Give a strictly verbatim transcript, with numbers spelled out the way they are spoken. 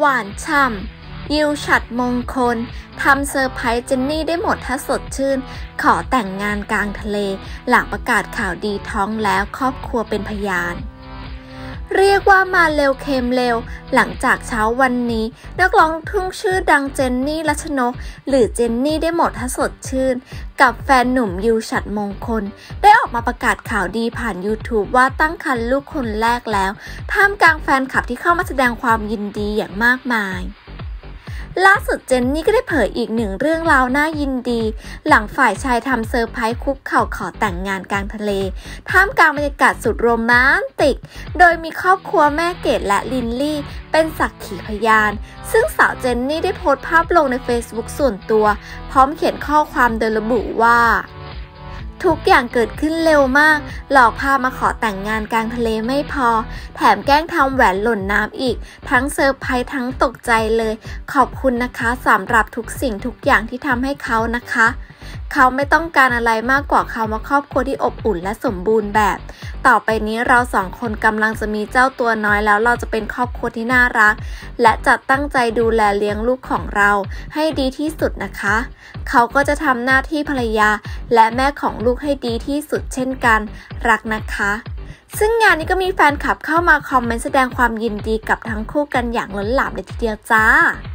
วานฉ่ำยิวฉัดมงคลทำเซอร์ไพรส์เจนนี่ได้หมดถ้าสดชื่นขอแต่งงานกลางทะเลหลังประกาศข่าวดีท้องแล้วครอบครัวเป็นพยานเรียกว่ามาเร็วเค็มเร็วหลังจากเช้าวันนี้นักร้องลูกทุ่งชื่อดังเจนนี่รัชนกหรือเจนนี่ได้หมดถ้าสดชื่นกับแฟนหนุ่มยิวฉัดมงคลได้ออกมาประกาศข่าวดีผ่าน YouTube ว่าตั้งครรภ์ลูกคนแรกแล้วท่ามกลางแฟนคลับที่เข้ามาแสดงความยินดีอย่างมากมายล่าสุดเจนนี่ก็ได้เผยอีกหนึ่งเรื่องราวน่ายินดีหลังฝ่ายชายทำเซอร์ไพรส์คุกเข่าขอแต่งงานกลางทะเลท่ามกลางบรรยากาศสุดโรแมนติกโดยมีครอบครัวแม่เกดและลินลี่เป็นสักขีพยานซึ่งสาวเจนนี่ได้โพสต์ภาพลงใน Facebook ส่วนตัวพร้อมเขียนข้อความโดยระบุว่าทุกอย่างเกิดขึ้นเร็วมากหลอกพามาขอแต่งงานกลางทะเลไม่พอแถมแกล้งทำแหวนหล่นน้ำอีกทั้งเซอร์ไพรส์ทั้งตกใจเลยขอบคุณนะคะสำหรับทุกสิ่งทุกอย่างที่ทำให้เขานะคะเขาไม่ต้องการอะไรมากกว่าเขามาครอบครัวที่อบอุ่นและสมบูรณ์แบบต่อไปนี้เราสองคนกำลังจะมีเจ้าตัวน้อยแล้วเราจะเป็นครอบครัวที่น่ารักและจะตั้งใจดูแลเลี้ยงลูกของเราให้ดีที่สุดนะคะเขาก็จะทำหน้าที่ภรรยาและแม่ของลูกให้ดีที่สุดเช่นกันรักนะคะซึ่งงานนี้ก็มีแฟนคลับเข้ามาคอมเมนต์แสดงความยินดีกับทั้งคู่กันอย่างล้นหลามเลยทีเดียวจ้า